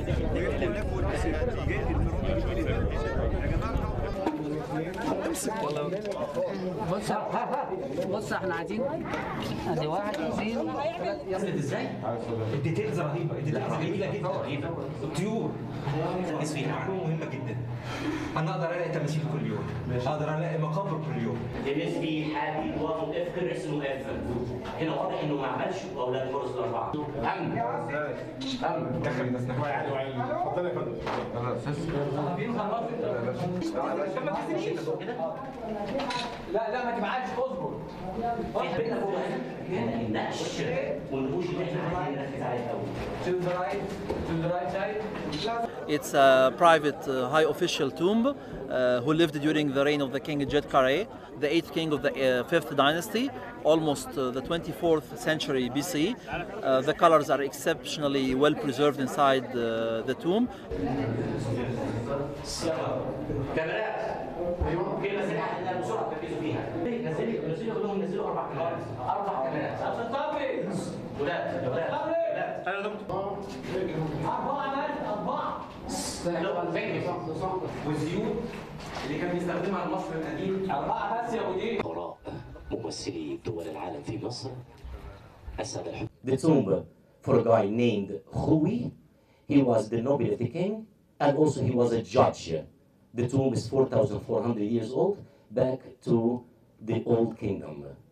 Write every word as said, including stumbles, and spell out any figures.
بص بص احنا عايزين ادي واحد اثنين ثلاثة. ازاي؟ الديتيلز رهيبه، الديتيلز جميله جدا رهيبه. الطيور تركز فيها معلومه مهمه جدا. انا اقدر الاقي تماثيل كل يوم، اقدر الاقي مقابر كل يوم. الناس في حديد ومتفق رسم مقفل. هنا واضح انه ما عملش اولاد فرس الاربعه. امن امن دخل الناس نحو اتفضل يا فندم. انا اساس لا لا ما تبعدش اصبر. احنا فوق هنا النقش والنقوش اللي احنا عايزين نركز عليها قوي. To the right, to the right side. It's a private uh, high official tomb uh, who lived during the reign of the king Cairo, the eighth king of the uh, Fifth Dynasty, almost uh, the twenty-fourth century B C. Uh, the colors are exceptionally well preserved inside uh, the tomb. كاميرات في مساحه احنا بسرعه تركزوا فيها. نزلي نزلي قول لهم نزلوا اربع كاميرات اربع كاميرات ولاد ولاد انا دكتور أربعة أربعة. والزيوت اللي كان بيستخدمها المصري القديم. أربعة بس يا مدير. وراء ممثلي دول العالم في مصر السادة الحكام. The tomb for a guy named Khuwy. He was the nobility king and also he was a judge. The tomb is four thousand four hundred years old, back to the old kingdom.